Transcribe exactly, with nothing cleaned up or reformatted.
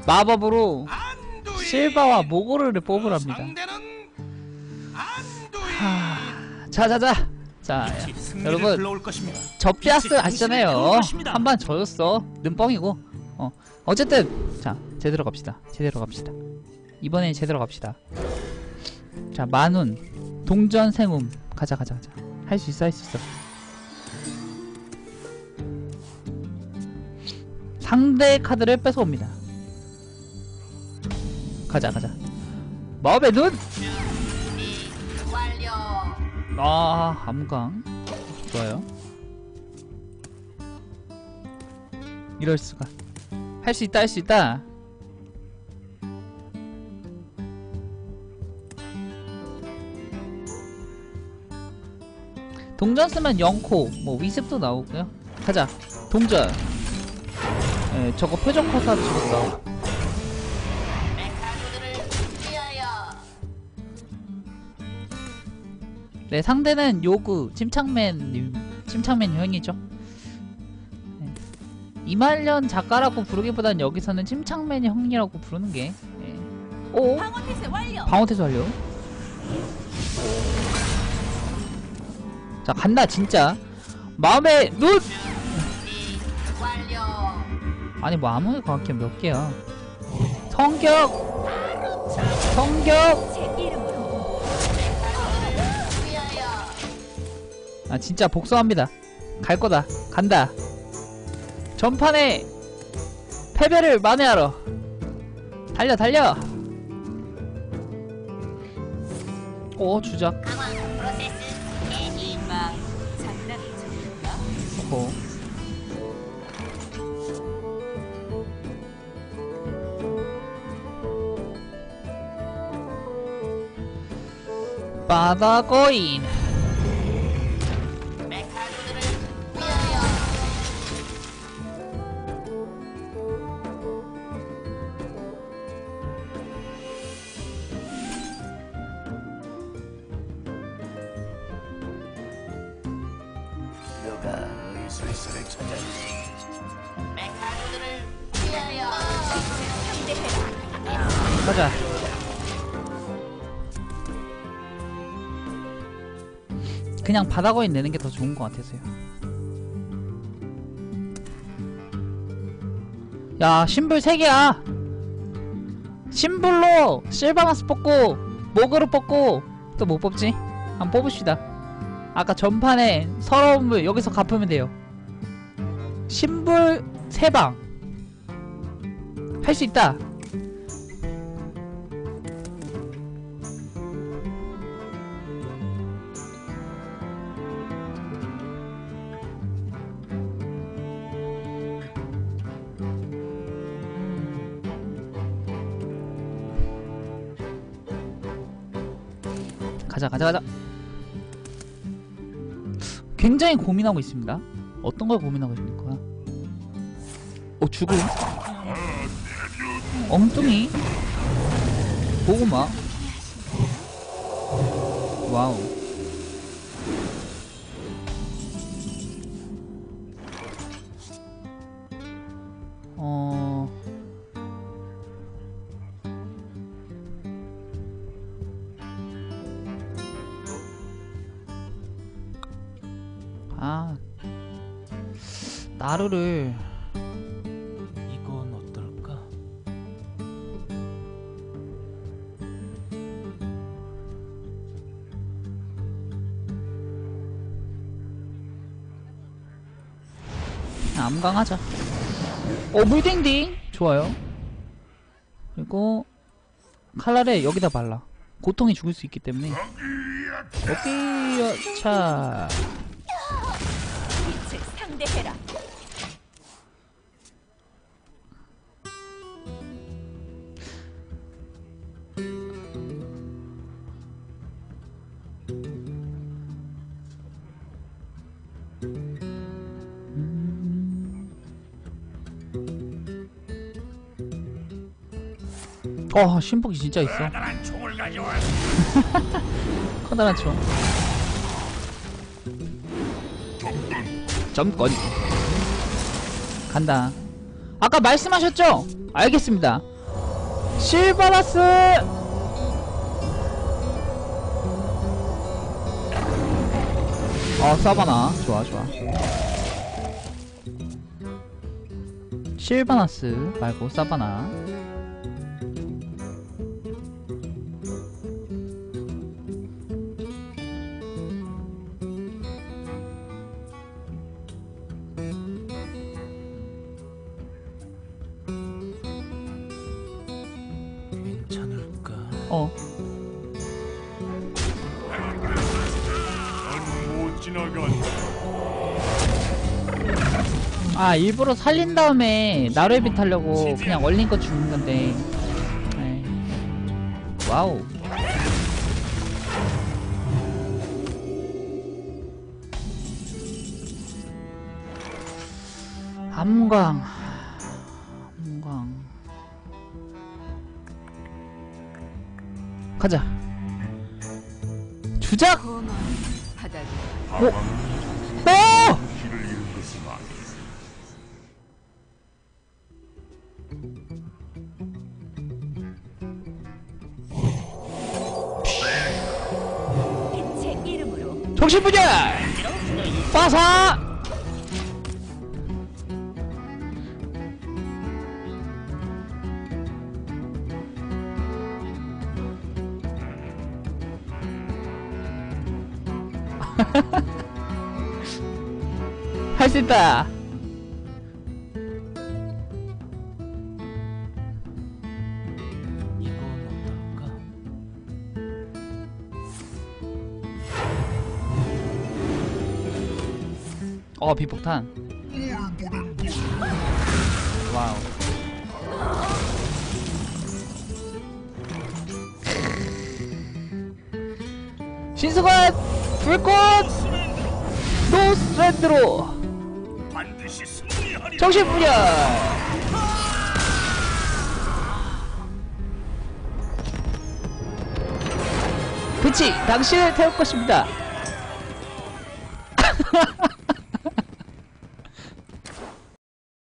마법으로 실바와 모고르를 뽑으랍니다. 하... 자자자 자 여러분 접비아스 아시잖아요. 한번 져줬어. 눈뻥이고 어 어쨌든 자 제대로 갑시다. 제대로 갑시다. 이번엔 제대로 갑시다. 자 만운 동전 생움 가자 가자 가자. 할 수 있어 할 수 있어. 상대 카드를 뺏어옵니다. 가자 가자. 마법의 눈! 아 암광 좋아요. 이럴수가. 할 수 있다 할 수 있다. 동전 쓰면 영코 뭐 위습도 나오고요. 가자 동전. 예, 저거 표정 커서 죽었어. 네, 상대는 요구 침착맨 침착맨 형이죠. 네. 이말년 작가라고 부르기보단 여기서는 침착맨 형이라고 부르는 게. 네. 오 방어태세 완료. 방어태세 완료. 자 간다 진짜. 마음의 눈. 아니 뭐 아무리 과학기 몇 개야. 성격 성격. 아 진짜 복수합니다. 갈 거다. 간다. 전판에 패배를 만회하러 달려 달려. 오 주작. 오. 바다거인. 의술술을 찾았니? 메카노들을 위하여 가자. 그냥 바다거인 내는 게 더 좋은 것 같아서요. 야 심불 세 개야. 심불로 실바나스 뽑고 모그를 뽑고 또 뭐 뽑지? 한번 뽑읍시다. 아까 전판에 서러움을 여기서 갚으면 돼요. 심불 세 방 할 수 있다. 가자 가자 가자. 굉장히 고민하고 있습니다. 어떤 걸 고민하고 있습니까? 어 죽음? 엉뚱이? 고구마? 와우. 어... 아 나루를 이건 어떨까? 암강하자. 어 물딩딩 좋아요. 그리고 칼날에 여기다 발라. 고통이 죽을 수 있기 때문에. 오케이 차. 빛을 상대해라. 어 신복이 진짜 있어. 커다란 총을 가져와. 커다란 총. 점권 간다. 아까 말씀하셨죠? 알겠습니다. 실바나스. 어 사바나 좋아 좋아. 실바나스 말고 사바나. 괜찮을까? 어 못 지나간다. 아 일부러 살린 다음에 나루에비 타려고 그냥 얼린 거 죽는 건데. 에이. 와우. 암광. 암광. 가자. 주작. 오. 오! 길을 잃은 것은 아니야. 제 이름으로 정신분열! 빠사! 할 수 있다. 이건 어떨까? 어 비폭탄. 와우. 신수관 불꽃 노스랜드로 반드시 승리하리라. 정신분열. 그치 당신을 태울 것입니다.